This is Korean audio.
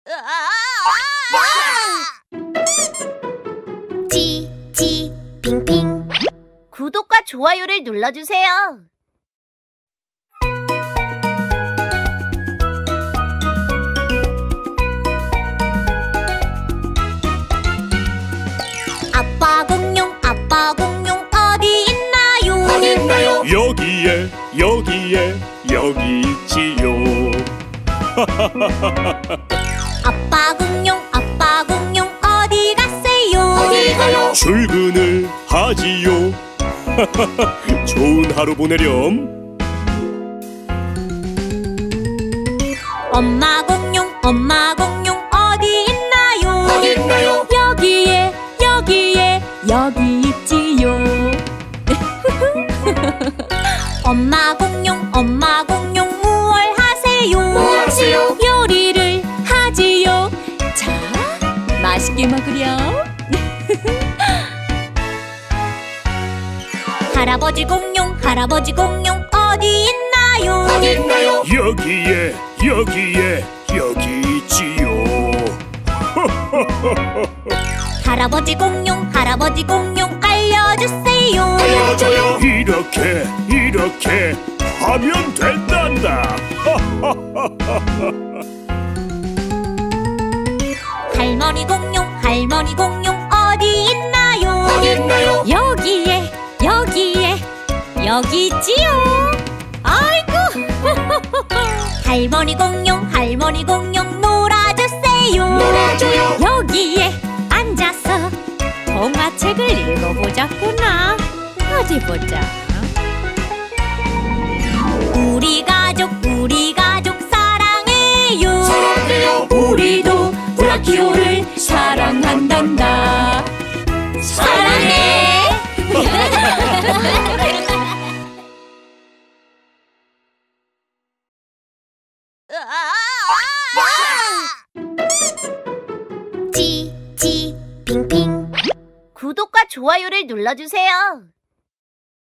지, 빙빙. 구독과 좋아요를 눌러주세요. 아빠 공룡 어디 있나요? 어디 있나요? 여기에 여기 있지요. 아빠 공룡 어디 갔어요? 어디 가요? 출근을 하지요. 좋은 하루 보내렴. 엄마 공룡 어디 있나요? 어디 있나요? 여기 있지요. 엄마 공룡 무얼 하세요? 뭐 하세요? 요리를 하지요. 자, 맛있게 먹으렴. 할아버지 공룡 어디 있나요? 어디 있나요? 여기에 여기 있지요. 할아버지 공룡 알려주세요. 알려줘요. 이렇게 하면 된단다. 할머니 공룡 어디 있나요? 어디 있나요? 여기 있지요. 아이고. 할머니 공룡 놀아주세요. 놀아줘요. 여기에 앉아서 동화책을 읽어보자꾸나. 어디 보자. 우리 가족 사랑해요. 사랑해요. 우리도 브라키오를 사랑한단다. 사랑해. 지, 빙빙. 구독과 좋아요를 눌러주세요.